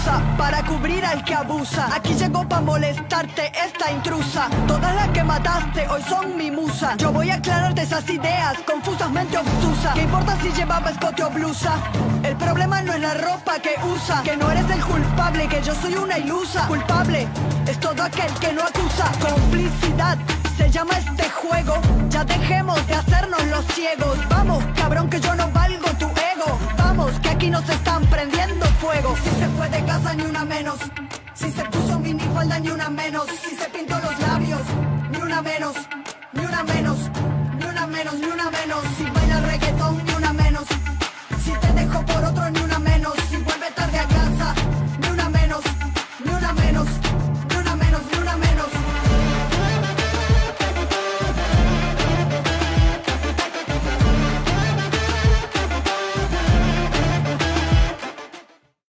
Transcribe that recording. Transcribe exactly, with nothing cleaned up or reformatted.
excusa para cubrir al que abusa. Aquí llegó pa' molestarte esta intrusa. Todas las que mataste hoy son mi musa. Yo voy a aclararte esas ideas confusas, mente obtusa. ¿Qué importa si llevaba escote o blusa? El problema no es la ropa que usa, que no eres el culpable, que yo soy una ilusa. Culpable es todo aquel que no acusa. Complicidad se llama este juego. Ya dejemos de hacernos los ciegos. Vamos, cabrón, que yo no valgo tu ego. Vamos, que aquí nos están prendiendo fuego. Si se fue de casa ni una menos, si se puso minifalda ni una menos, si se pintó los labios ni una menos, ni una menos, ni una menos, ni una menos. Si baila reggaetón ni una menos, si te dejo por otro ni una menos.